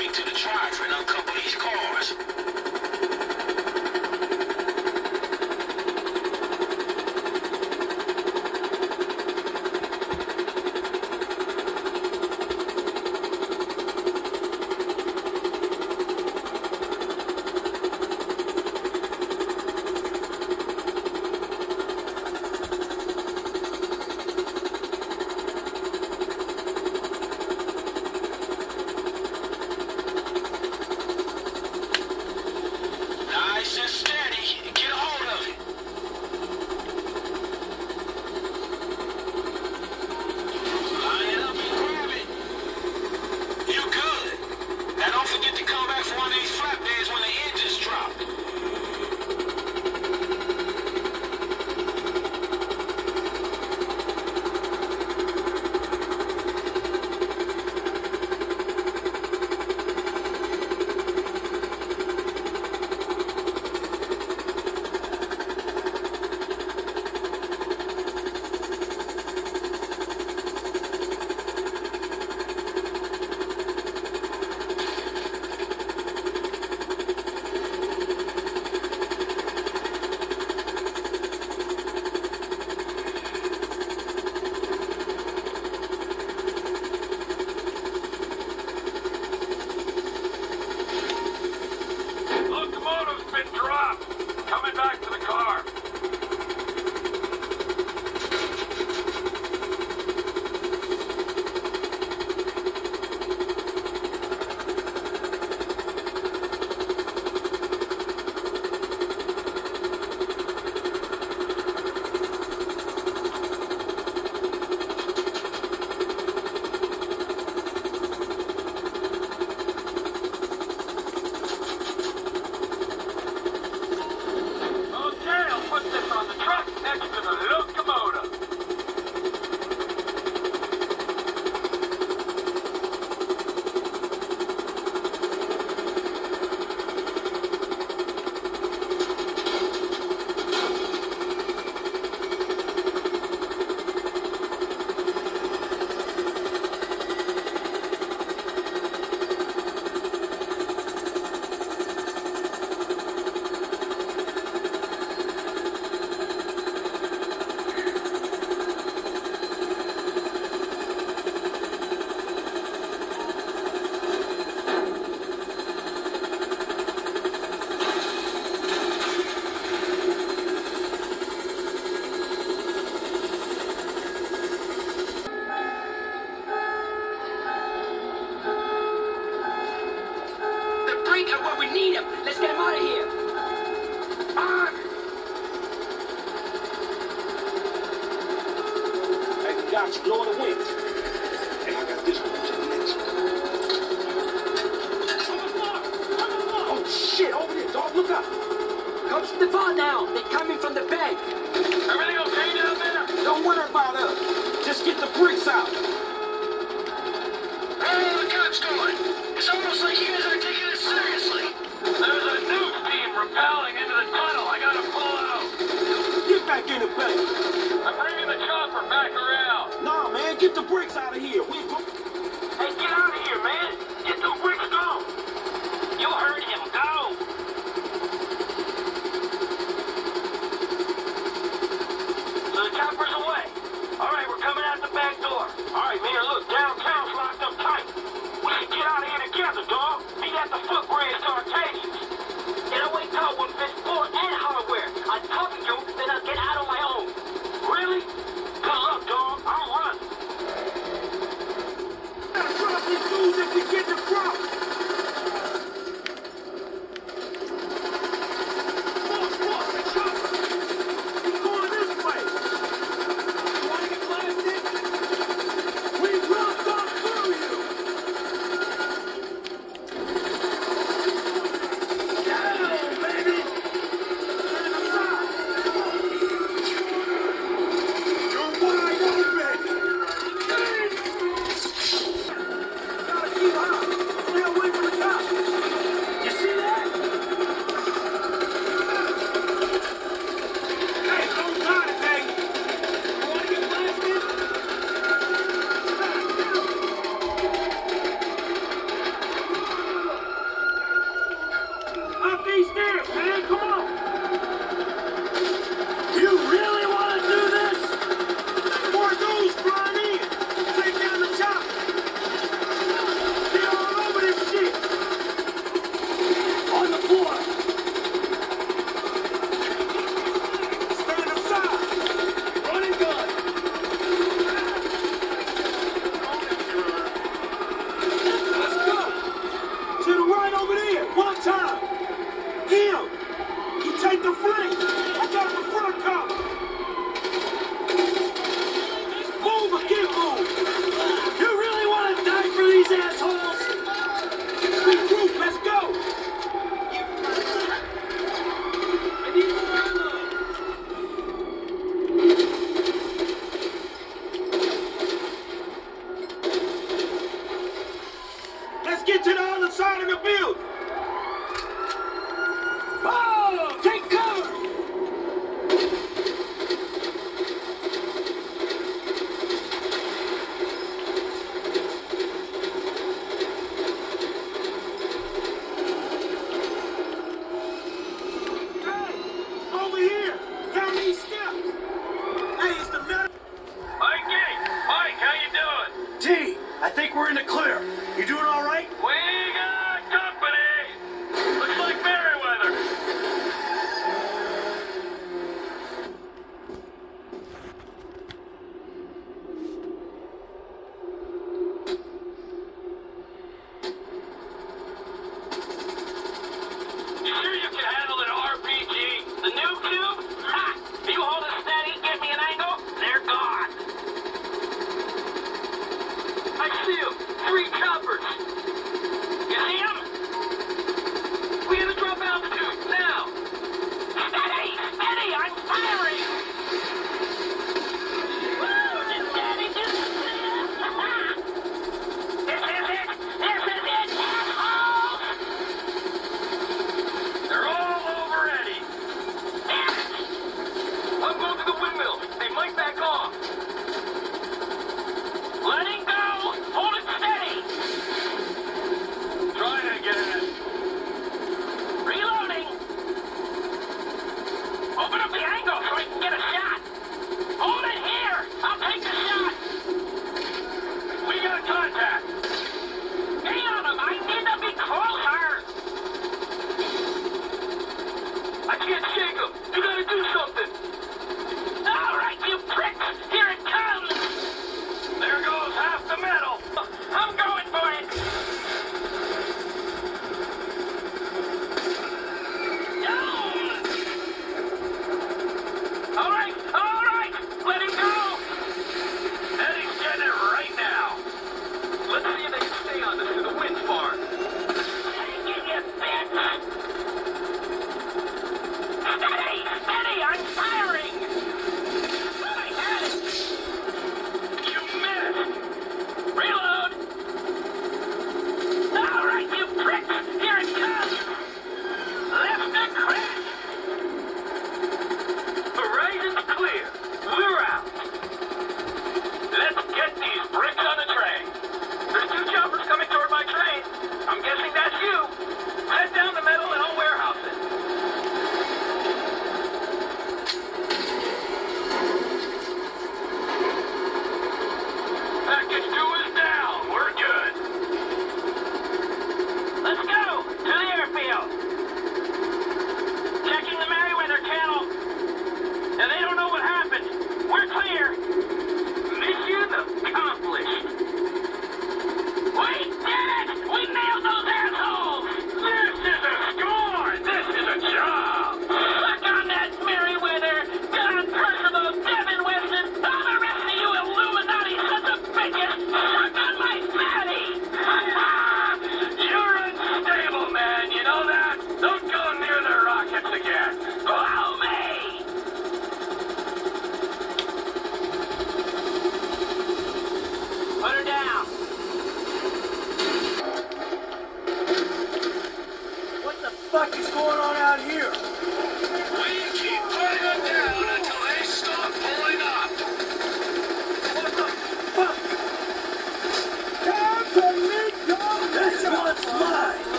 speak to the driver and uncouple these cars. Nice and steady. Get a hold of it. Line it up and grab it. You good. Now don't forget to come back for one of these flap days when the engines drop. Locomotive's been dropped. Coming back to the car. Okay, I'll put this on the truck next to the locomotive. The brake are where we need him. Let's get him out of here. Hey, got you. Lower the winch. Hey, I got this one to the next one. Oh, shit. Over there, dog. Look up. Go to the bar now. They're coming from the bank. Everything okay down there? Don't worry about us. Just get the bricks out. Where are all the cops going? It's almost like you guys aren't taking it seriously. There's a news team rappelling into the tunnel. I gotta pull out. Get back in the bank. I'm bringing the chopper back around. Nah, man. Get the bricks out of here. We go. Hey, get out of here, man. Get the bricks gone. You heard him. Go. So the chopper's away. All right, we're coming out the back door. All right, man, look, downtown's locked up tight. We should get out of here together, dog. Meet at the footbridge to Arcadians. They don't wait till one fist floor and hardware. I'll talk to you, then I'll get out on my own. Really? Good luck, dog. I'm running. Him! You take the flank! I got the front cover! Move or get moved! You really want to die for these assholes? Regroup, let's go! I need more ammo! Let's get to the other side of the building! Oh, take cover! Hey, over here! Down these steps! Hey, it's the medic. Mikey! Mike, how you doing? T, I think we're in the clear. You doing all right? We got company! Looks like Merryweather. You sure you can handle an RPG? The new cube? Ha! You hold it steady, get me an angle, they're gone. I see them. 3 choppers. You see them? We gotta drop altitude now. Steady! Steady! I'm firing! Woo! Just steady! Just This is it! This is it! Assholes! They're all over Eddie. Damn it! I'm going to the windmill. They might back off. Letting go! Hold it steady!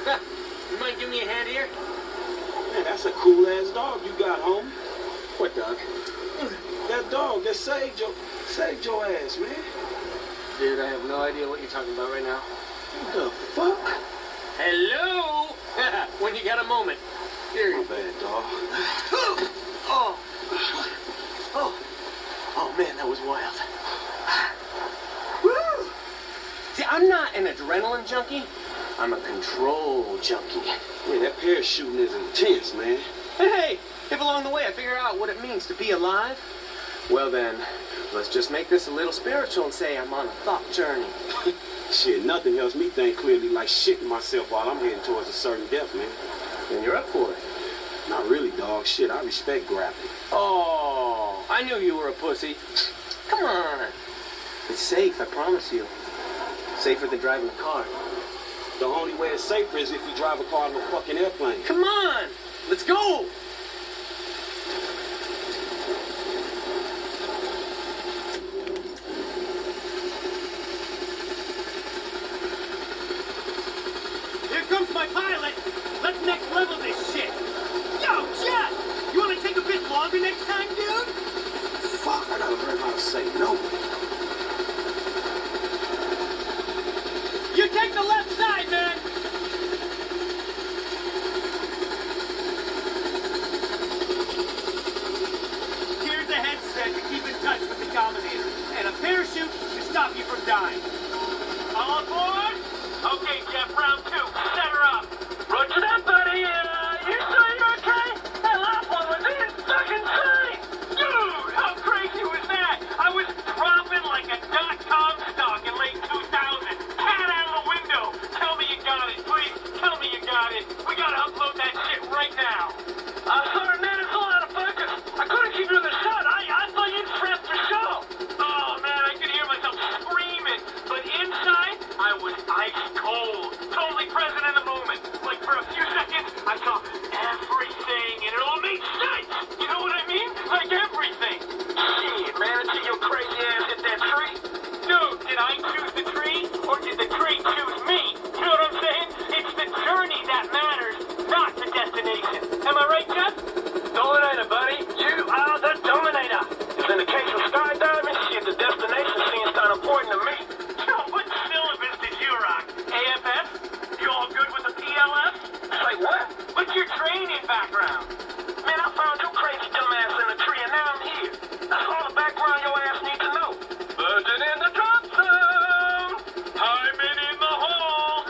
You mind giving me a hand here? Man, that's a cool-ass dog you got, homie. What dog? That dog that saved your ass, man. Dude, I have no idea what you're talking about right now. What the fuck? Hello? When you got a moment. Here. My bad, dog. Oh man, that was wild. Woo! See, I'm not an adrenaline junkie. I'm a control junkie. Man, that parachuting is intense, man. Hey, if along the way I figure out what it means to be alive, well then, let's just make this a little spiritual and say I'm on a thought journey. Shit, nothing helps me think clearly like shitting myself while I'm heading towards a certain death, man. Then you're up for it. Not really, dog. Shit, I respect gravity. Oh, I knew you were a pussy. Come on. It's safe, I promise you. Safer than driving a car. The only way it's safer is if you drive a car out of a fucking airplane. Come on, let's go. Here comes my pilot. Let's next level this shit. Yo, Jet! You want to take a bit longer next time, dude? Fuck, I gotta learn how to say no. You take the left side, man. Here's a headset to keep in touch with the Dominator, and a parachute to stop you from dying. All aboard? Okay, Jeff, round 2. Set her up. Roger that, buddy. You sure you're okay? That last one was fucking insane. Dude, how crazy was that? I was dropping like a .com stock in late 2000. Cat out of the window. Tell me you got it, please. Tell me you got it. We gotta upload that shit right now. Sorry, man, it's a lot of focus. I couldn't keep you in the shot. I thought you'd prep the show. Oh, man, I could hear myself screaming. But inside, I was ice cold. Totally present in the moment. Like, for a few seconds, I saw everything, and it all made sense. You know what I mean? Like everything. Shit, man, until your crazy ass hit that tree. Dude, did I choose the tree, or did the tree choose me? You know what I'm saying? It's the journey that matters, not the destination. Am I right, Jeff? Dominator, buddy. You are the Dominator. If in the case of skydiving, shit, the destination seems kind of important to me. Yo, what syllabus did you rock? AFS? You all good with the PLS? Say what? What's your training background? Man, I found your crazy dumbass in the tree, and now I'm here. That's all the background your ass needs to know. Virgin in the drop zone. Hyman in the hole.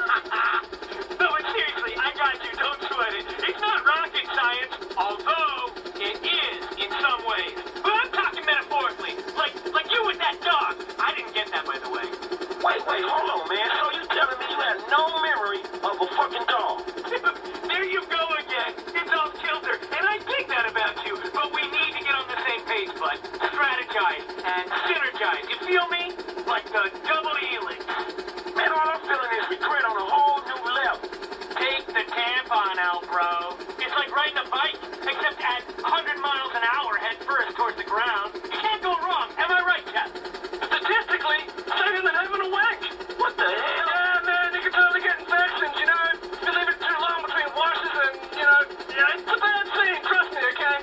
No, but seriously, I got you. Don't sweat it. It's not rocket science, although it is in some ways. But I'm talking metaphorically, like you with that dog. I didn't get that, by the way. Wait, hold on, man. So you telling me you had no memory of a fucking dog? There you go again. It's off kilter, and I dig that about you. But we need to get on the same page, bud. Strategize and synergize. You feel me? Like the double helix. Man, all I'm feeling is regret on a whole new level. Take the tampon out, bro. It's like riding a bike, except at 100 miles an hour head first towards the ground. You can't go wrong. Am I right, Jeff? Statistically, safer than having a wank. What the hell? Yeah, man, you can totally get infections, you know? If you leave it too long between washes and, yeah, it's a bad thing, trust me, okay?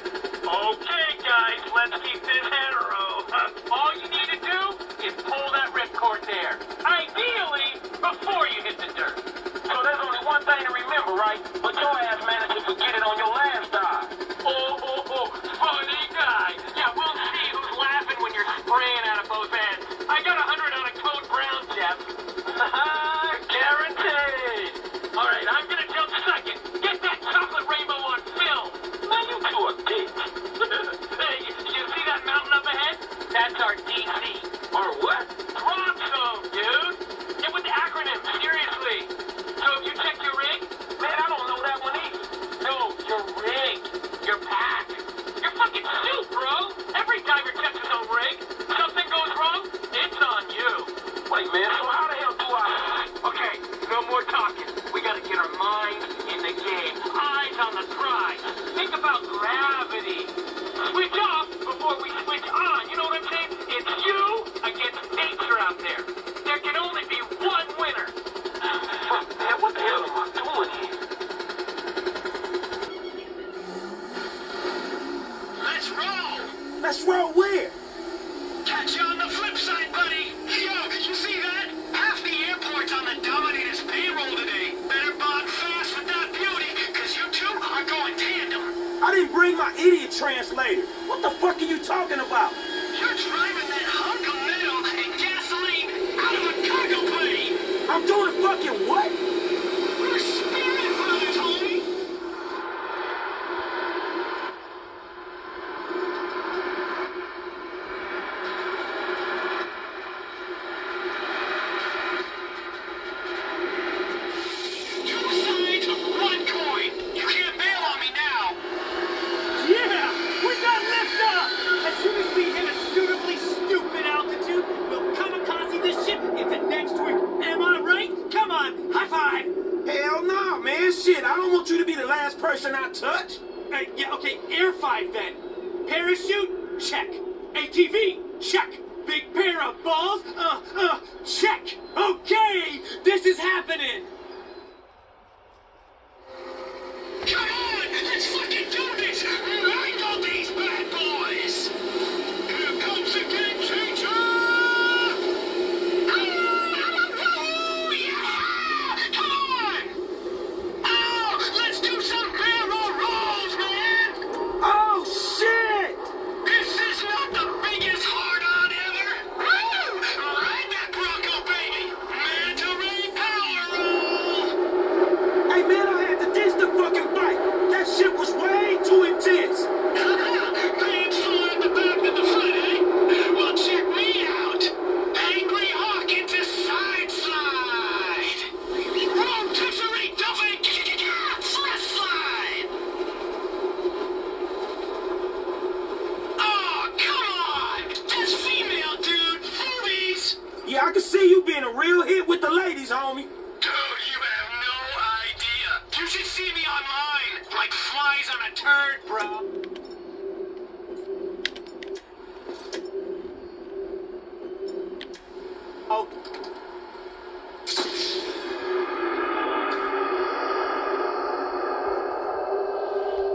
Okay, guys, let's keep this hetero. All you need to do is pull that ripcord there. Ideally, before you hit the dirt. So there's only one thing to remember, right? But your ass managed to forget it on your last dive. Oh, funny guy. Yeah, we'll see who's laughing when you're spraying out of both ends. I got 100 on a Code Brown, Jeff. Guaranteed. All right, I'm gonna jump second. Get that chocolate rainbow on film. Man, you two are dicks. Hey, you see that mountain up ahead? That's our DC. Or what? Drop zone, dude. Get with the acronym, seriously. So have you checked your rig? Man, I don't know that one either. No, your Let's roll where? Catch you on the flip side, buddy. Yo, you see that? Half the airport's on the Dominators payroll today. Better bond fast with that beauty, because you two are going tandem. I didn't bring my idiot translator. What the fuck are you talking about? You're driving that hunk of metal and gasoline out of a cargo plane. I'm doing fucking what? We're spirit brothers, homie. Two sides, one coin. You can't bail on me now. Yeah! We got liftoff! As soon as we hit a suitably stupid altitude, we'll kamikaze this ship into next week. Am I right? Come on, high five! Hell no, man. Shit, I don't want you to be the last person I touch. Yeah, okay, Air 5 then. Parachute? Check. ATV? Check. Big pair of balls? Check. Okay, this is happening. Come on, let's fucking do this! Wrangle these bad boys! Here comes the game changer! Oh, yeah! Come on! Oh, let's do some barrel rolls, man! Oh, shit! This is not the biggest hard-on ever! Woo! Ride that Bronco, baby! Manta Ray power roll! Hey, man, I had to ditch the fucking bike. That shit was way too intense. Paying full at the back of the foot, eh? Well, check me out. Angry Hawk into side slide. Rotisserie Duffy fresh slide. Oh, come on. That's female, dude. Boobies. Yeah, I can see you being a real hit with the ladies, homie. Dude, you have no idea. You should see me online. Like flies on a turd, bro. Oh,